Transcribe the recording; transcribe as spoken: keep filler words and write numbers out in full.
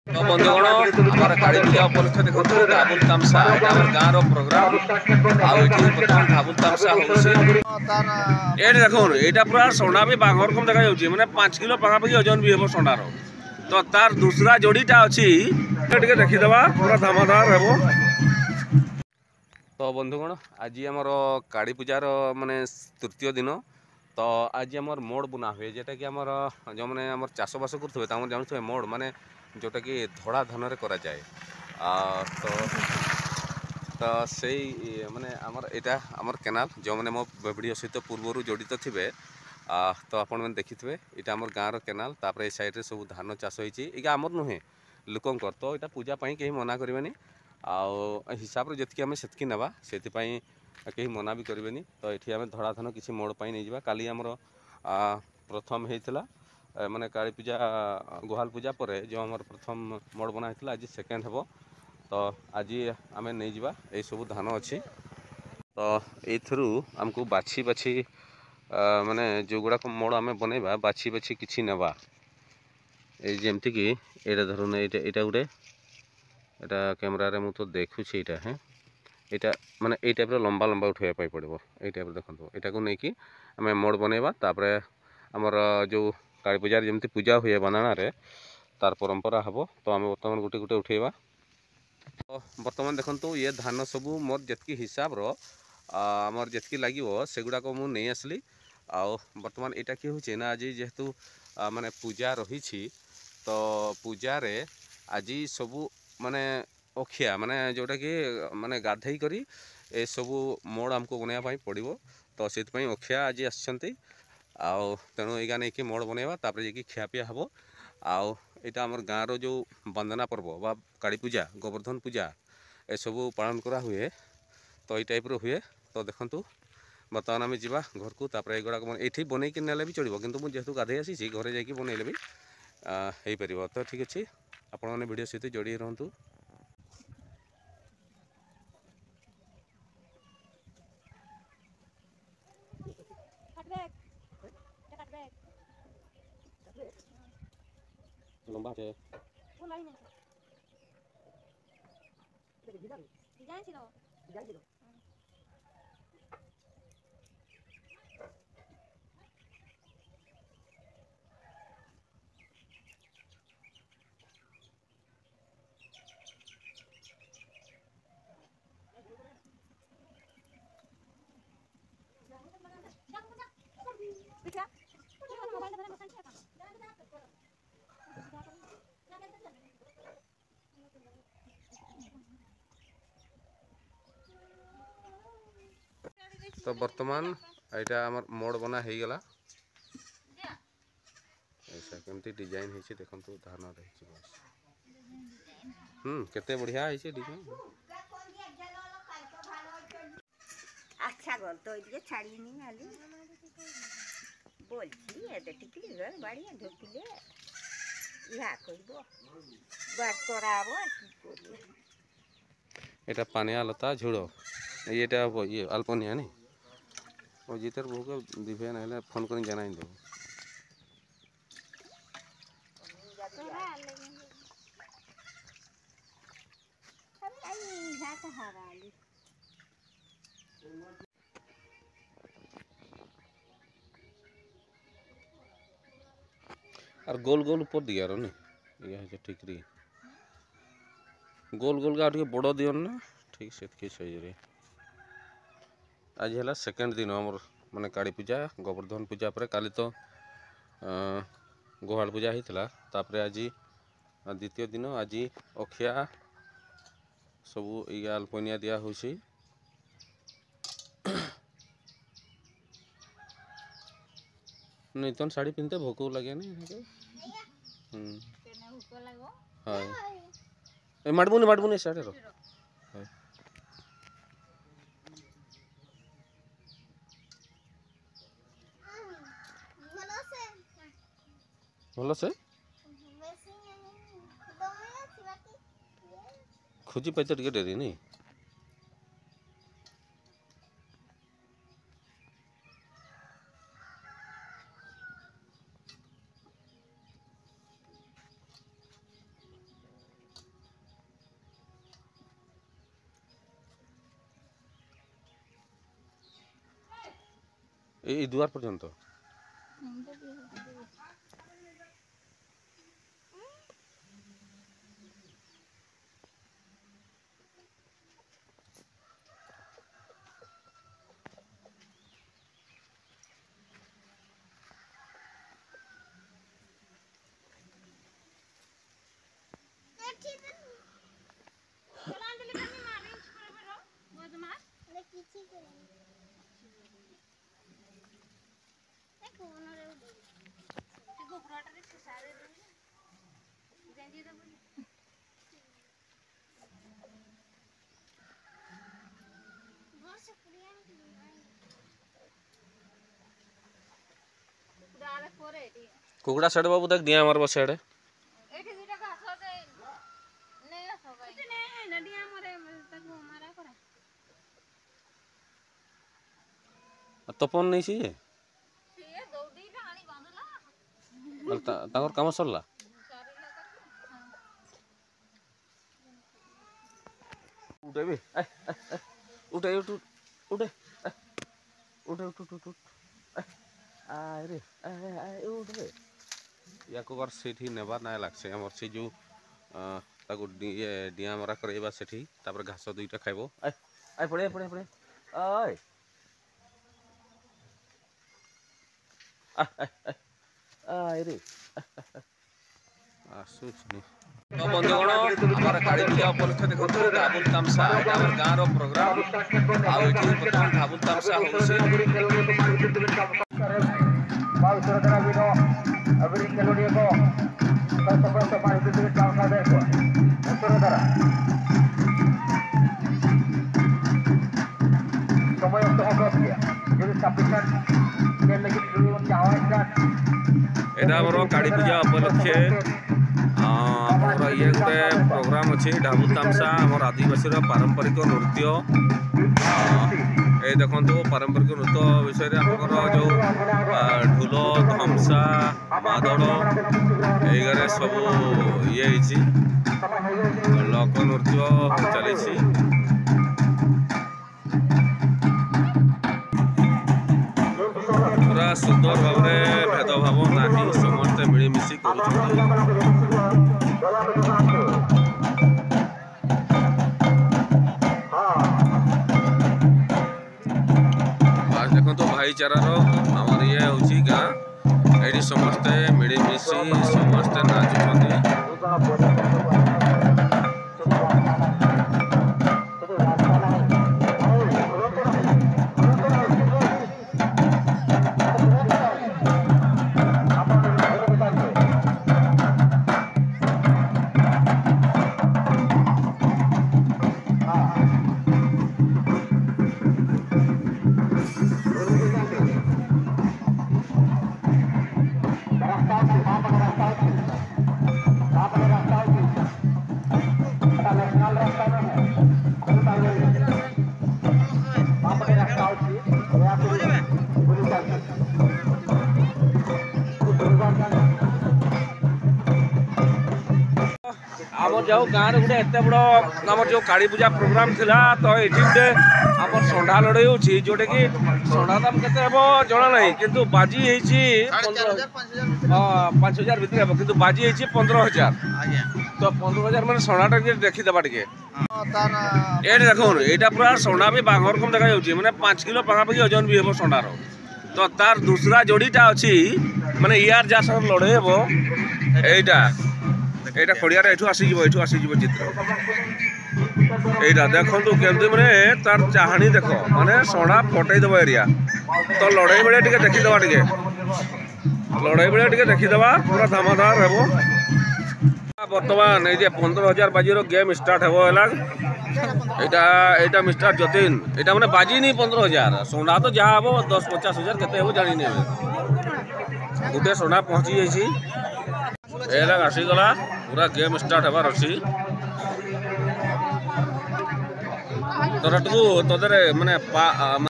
तो बंधुगण आम काली पूजा उपलक्षे देखो धाबुल तामसा यहाँ गाँव प्रोग्राम आर्तमान धाबुल तामसा ये देख यहाँ पूरा संडा भी बाघर कम देखा जाऊँगी मैंने पाँच किलो पखापाखि ओजन भी हम संडार तो तार दूसरा जोड़ीटा अच्छी देखीदे पूरा धामधार हे। तो बंधुगण आज आमर काली पूजार माने तृतीय दिन तो आज आमर मोड़ बुना हुए जेटा कि आमर जो मैंने आम चाषबास करेंगे जानते मोड़ माने जोटा कि धड़ा धान करा जाए तो तो से माने आमर एटा आमर केनाल जो मैंने मो वीडियो सहित पूर्वर जड़ित थे तो आपण मैंने देखिथे यहाँ आमर गाँव केनाल तापर ए साइड सब धान चाष होती आमर नुहे लोकंर तो यहाँ पूजापाई कहीं मना करें आउ हिसाब से जी आम से ना से कहीं मना भी करें तो ये आम धड़ा धान किसी मोड़ पर नहीं जावा काली आमर प्रथम होता माने काली पूजा गुहाल पूजा पर जो आम प्रथम मोड़ बना होता आज सेकेंड हे तो आज आम नहीं जावा ये सब धान अच्छी तो ये आमको बाछी बाछी माने जो गुड़ाक मोड़ आम बनवा बाछी बाछी किसी नेबा जमती कि यहाँ धरुन यहाँ गोटे यहाँ कैमेरारे मु तो देखुची यहाँ हाँ यहाँ माने ये टाइप लंबा लंबा उठाई पड़ो ये टाइप देखो यहाँ को लेकिन आम मोड़ बनवा तापर आमर जो काली पूजार जमी पूजा हुए बानाण तार परंपरा हम तो आम बर्तमान गोटे गोटे उठेवा तो बर्तमान देखो ये धान सबू मोर जितकी हिसाब आमर जितकी लगे सेगुड़ाक मु नहीं आसली आउ बर्तमान यहाँ कि हो ना आज जेहेतु माने पूजा रही तो पूजार आज सबू माने अखिया माने जोटा कि माने गाधई करी ए सबू मोड़ आमको बनवाई पड़ो तो से अखिया आज आसछंती आउ तेणु एगा नहीं कि मोड़ बनवा तापर जी खियापिया हम आउ यहाँ आमर गाँव जो वंदना पर्व बा काली पूजा गोवर्धन पूजा ए सबू पालन करा हुए तो ये टाइप हुए तो देखंतु बर्तमान आम जा घर को तापर एगुड़ाक ये बनई नेले भी चलो किंतु मुझे जेहेतु गाधई आसी घरे जाकि बनइले भी हो पार तो ठीक अच्छे आपण मैंने वीडियो सहित जोड़ी रहतु। लंबा है तो बर्तमान यहाँ आमर मोड़ बना हो गला ऐसा केमती डिजाइन है देखो धान रही हम्म केते बढ़िया है डिजाइन अच्छा गल तो ये छाड़ी नहीं आली बोलছি এতে টিকলি ঘর বাড়ি ঢুকলে ইহা কইব বাস করাবো আর কি করব এটা পানিয়া লতা ঝুড়ো এটা ये अल्पनिया नहीं और जितर बहु के दिभे ना फोन कर जाना देव और गोल गोल ऊपर दिया रो नहीं ये ठीक रही गोल गोल का टे बड़ दियो ना ठीक से साइज आज है सेकेंड दिन आमर माने काली पूजा गोवर्धन पूजा पर काली तो गुहाल पूजा होता तापर आज द्वितीय दिन आज अखिया सबू ये अल्पनिया दिया हो नहीं तो साड़ी पिनते भोक लगे नहीं हाँ माडबुनी माडबुनी साड़ी रो भल से खोजी पाई टे डेरी नहीं এই দুয়ার পর্যন্ত कुकड़ा सेड बाबू तक दिया हमारे पास सेड तपन नहीं सी ताकर काम सरला उठे भी उठे उठ उठे उठे उठ उठ उठ अरे उठे या को बार सेठी नेबार ना लागसे हमर से जो ताको ये डिया मरा करैबा सेठी तापर घास दुईटा खाइबो आय आय पड़े पड़े पड़े आय आय रे आसुचनी तो बंधुगण हमारा काली पूजा उपलक्ष्य देखो ढाबुल तामसा हमर गाँव रो प्रोग्राम आ एठी बर्तमान ढाबुल तामसा होसे अबरी केलोडी को सबसे पानी से तामसा देखो उत्तरधारा समय तो हो गया ये सफिशिएंट के लगी शुरू आवाज एटा हमर काली पूजा उपलक्ष्य आमर ये गोटे प्रोग्राम अच्छे ढाबुल तामसा आमर आदिवासी पारंपरिक नृत्य ये देखो पारंपरिक नृत्य विषय आमर जो ढोल धमसा मादल ये सब ये लोक नृत्य चली पूरा सुंदर भाव में भेदभाव ना समस्ते मिलमिशी कर देखो तो भाईचारार आमर ये हूँ गाँ ये समस्ते मिलमिशी समस्ते नाचुंट आमर जाऊ गाँव गोटे एत बड़ आमर जो काली पूजा प्रोग्राम थिला तो ये गोटे आमर संडा लड़े होची जोटे कि संडा दाम केते हेबो जणा नहीं किंतु बाजी हेची पाँच हजार भितर हेबो किंतु बाजी हेची पंद्रह हजार तो पंद्रह हजार माने संडाटा के देखि देबा टिके ए देखो एटा पूरा संडा भी बाघर कम देखा जाउची माने पाँच किलो पाखा पाखी ओजन भी हेबो संडार तो तार दूसरा जोड़ीटा अछि माने यार जा सर लड़े हेबो एटा एटा खड़िया एठू आसीज एठू आसीज चित्र एटा देखो केमती मैंने तार चाहानी देख माने सोना फटई देव एरिया तो लड़ाई बेले टे देखीदे टे लड़ाई बेले टे देखीदे पूरा धामाधार हे बर्तमान ये पंद्रह हजार बाजी गेम स्टार्ट हे यहाँ मिस्टर जतीन यहाँ मैंने बाजी नहीं पंद्रह हजार सोना तो जहाँ हम दस पचास हजार के जानी गोटे सोना पहुँची जाइए आसीगला पूरा गेम स्टार्ट हबार अच्छी तोरा तदरे माने